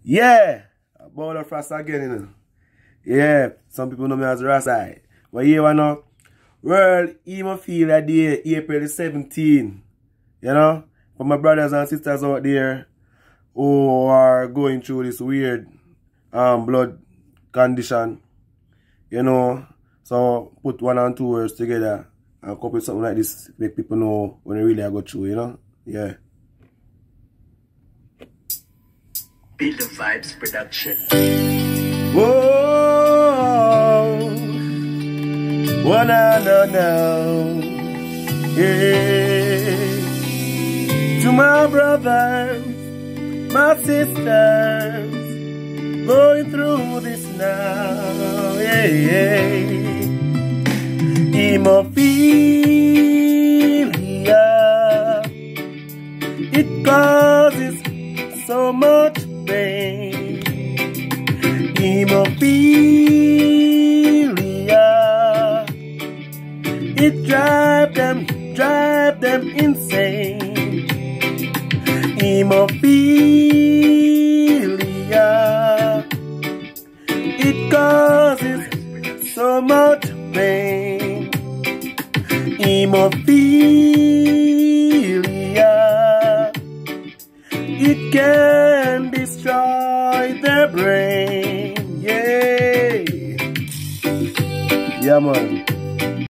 Yeah, about the frost again, you know. Yeah, some people know me as Rasai. But here we know, world even feel that day, April the 17th, you know, for my brothers and sisters out there who are going through this weird blood condition, you know. So put one and two words together and couple something like this, make people know when they really are go through, you know. Yeah. Build the Vibes Production. Whoa, no. Yeah. To my brothers, my sisters, going through this now. Yeah. Hemophilia, it causes so much pain. Hemophilia, it drive them insane. Hemophilia, it causes so much pain. Hemophilia, it can destroy their brain. Yeah, man.